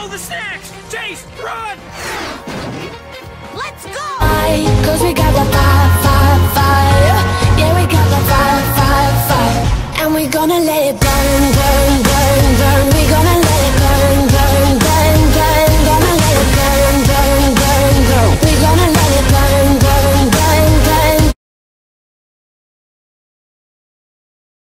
Follow the snacks! Chase, run! Let's go! Cause we got the fire. Yeah, we got the fire. And we gonna let it burn.